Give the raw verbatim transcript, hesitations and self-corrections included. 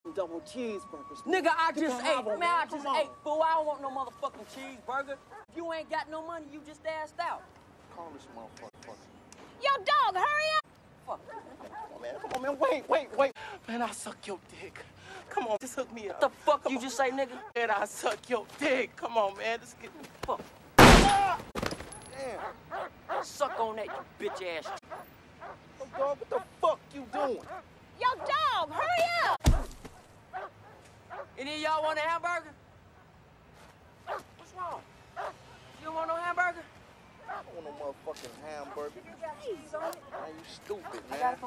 double cheeseburgers. Nigga, I Get just the ate. hell Man, on, I come just on. ate. Fool, I don't want no motherfucking cheeseburger. If you ain't got no money, you just asked out. Call this motherfucker. Yo, dog, hurry up! Fuck. Come on, man. Come on, man. Wait, wait, wait. Man, I'll suck your dick. Come on, just hook me up. What the fuck Come you on. just say, nigga? Man, I'll suck your dick. Come on, man. Let's get Fuck. ah! Damn. Suck on that, you bitch ass. Yo, dog, what the fuck you doing? Yo, dog, hurry up! Any of y'all want a hamburger? What's wrong? You don't want no hamburger? I don't want no motherfucking hamburger. You got cheese on it. Man, you stupid, I got man. it